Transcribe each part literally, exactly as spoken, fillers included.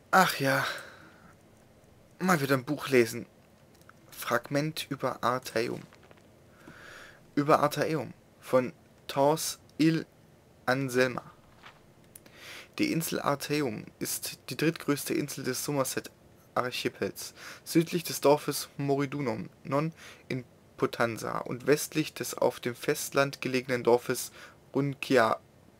Ach ja, mal wieder ein Buch lesen. Fragment über Artaeum. Über Artaeum von Tors Il Anselma. Die Insel Artaeum ist die drittgrößte Insel des Somerset-Archipels, südlich des Dorfes Moridunum non in Potenza und westlich des auf dem Festland gelegenen Dorfes Runciabe.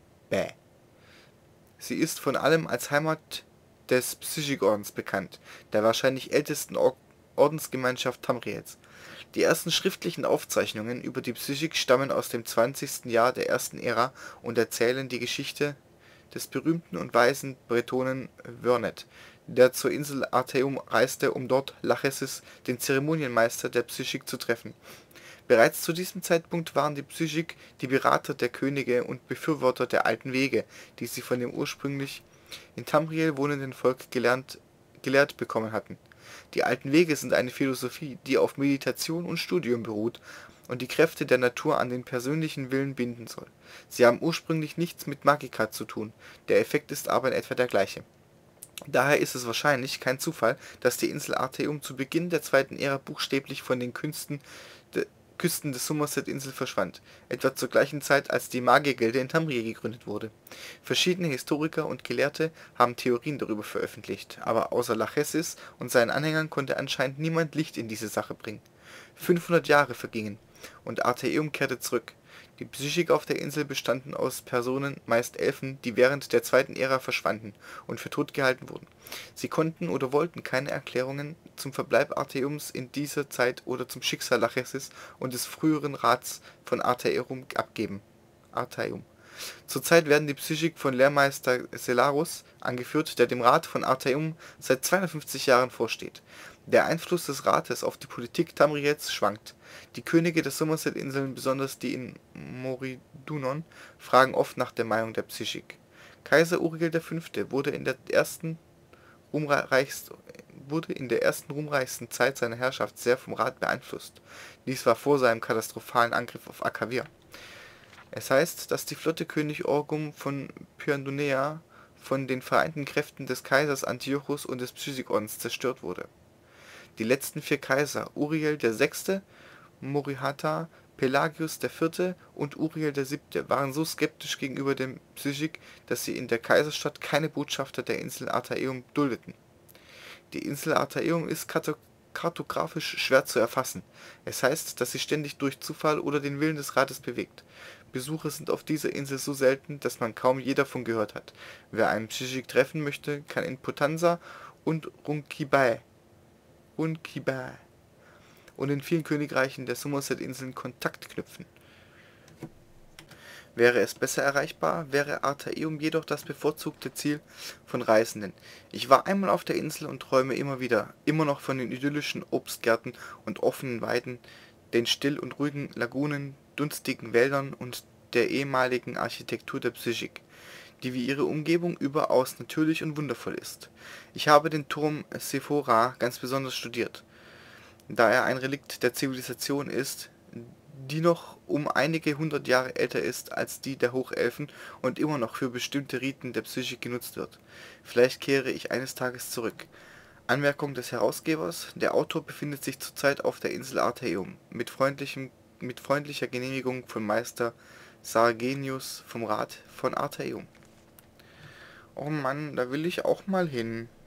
Sie ist vor allem als Heimat des Psychikordens bekannt, der wahrscheinlich ältesten Or Ordensgemeinschaft Tamriels. Die ersten schriftlichen Aufzeichnungen über die Psychik stammen aus dem zwanzigsten Jahr der ersten Ära und erzählen die Geschichte des berühmten und weisen Bretonen Vernet, der zur Insel Artaeum reiste, um dort Lachesis, den Zeremonienmeister der Psychik, zu treffen. Bereits zu diesem Zeitpunkt waren die Psychik die Berater der Könige und Befürworter der alten Wege, die sie von dem ursprünglich in Tamriel wohnenden Volk gelernt, gelehrt bekommen hatten. Die alten Wege sind eine Philosophie, die auf Meditation und Studium beruht und die Kräfte der Natur an den persönlichen Willen binden soll. Sie haben ursprünglich nichts mit Magika zu tun, der Effekt ist aber in etwa der gleiche. Daher ist es wahrscheinlich kein Zufall, dass die Insel Artaeum zu Beginn der zweiten Ära buchstäblich von den Künsten de Küsten der Somerset-Insel verschwand, etwa zur gleichen Zeit, als die Magiergilde in Tamriel gegründet wurde. Verschiedene Historiker und Gelehrte haben Theorien darüber veröffentlicht, aber außer Lachesis und seinen Anhängern konnte anscheinend niemand Licht in diese Sache bringen. fünfhundert Jahre vergingen, und Artaeum kehrte zurück. Die Psychik auf der Insel bestanden aus Personen, meist Elfen, die während der zweiten Ära verschwanden und für tot gehalten wurden. Sie konnten oder wollten keine Erklärungen zum Verbleib Artaeums in dieser Zeit oder zum Schicksal Lachesis und des früheren Rats von Artaeum abgeben. Artaeum. Zurzeit werden die Psychik von Lehrmeister Selarus angeführt, der dem Rat von Artaeum seit zweihundertfünfzig Jahren vorsteht. Der Einfluss des Rates auf die Politik Tamriels schwankt. Die Könige der Somerset-Inseln, besonders die in Moridunum, fragen oft nach der Meinung der Psychik. Kaiser Uriel der Fünfte. wurde in der ersten ruhmreichst, wurde in der ersten ruhmreichsten Zeit seiner Herrschaft sehr vom Rat beeinflusst. Dies war vor seinem katastrophalen Angriff auf Akavir. Es heißt, dass die Flotte König Orgum von Pyrandonea von den vereinten Kräften des Kaisers Antiochus und des Psychikordens zerstört wurde. Die letzten vier Kaiser, Uriel der Sechste., Morirata, Pelagius der Vierte. und Uriel der Siebte., waren so skeptisch gegenüber der Psychik, dass sie in der Kaiserstadt keine Botschafter der Insel Artaeum duldeten. Die Insel Artaeum ist kartografisch schwer zu erfassen. Es heißt, dass sie ständig durch Zufall oder den Willen des Rates bewegt. Besucher sind auf dieser Insel so selten, dass man kaum je davon gehört hat. Wer einen Psychik treffen möchte, kann in Potenza und Runciabe Runciabe und in vielen Königreichen der Somerset-Inseln Kontakt knüpfen. Wäre es besser erreichbar, wäre Artaeum jedoch das bevorzugte Ziel von Reisenden. Ich war einmal auf der Insel und träume immer wieder, immer noch von den idyllischen Obstgärten und offenen Weiden, den still und ruhigen Lagunen, dunstigen Wäldern und der ehemaligen Architektur der Psychik, die wie ihre Umgebung überaus natürlich und wundervoll ist. Ich habe den Turm Sephora ganz besonders studiert, da er ein Relikt der Zivilisation ist, die noch um einige hundert Jahre älter ist als die der Hochelfen und immer noch für bestimmte Riten der Psychik genutzt wird. Vielleicht kehre ich eines Tages zurück. Anmerkung des Herausgebers: Der Autor befindet sich zurzeit auf der Insel Artaeum, mit freundlichem mit freundlicher Genehmigung von Meister Sargenius vom Rat von Artaeum. Oh Mann, da will ich auch mal hin.